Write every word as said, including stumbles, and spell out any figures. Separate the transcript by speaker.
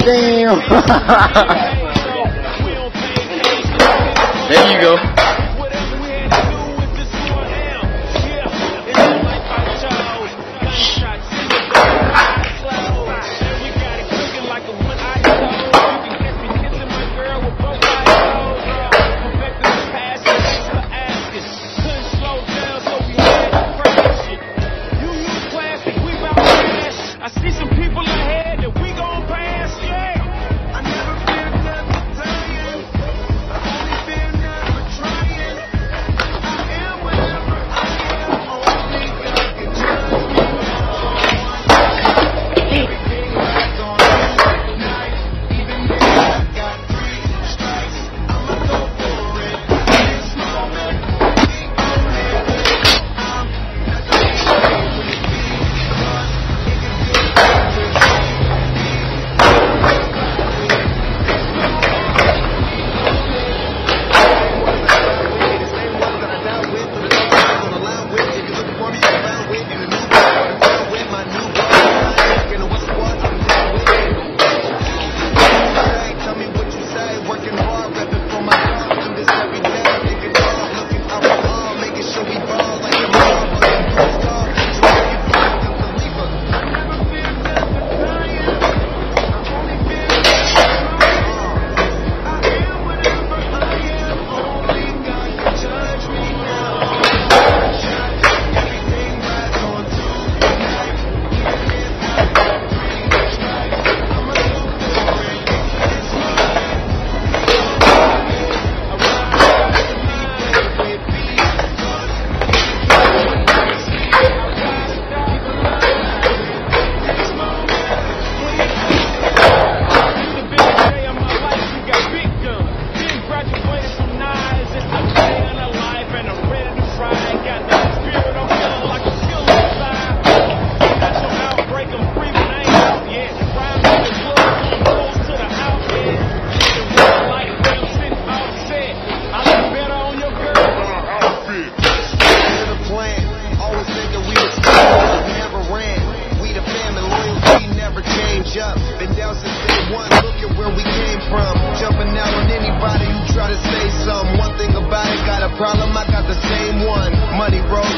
Speaker 1: Damn. There you go.
Speaker 2: Been down since day one, look at where we came from. Jumping out on anybody who try to say something. One thing about it, got a problem, I got the same one. Money rolls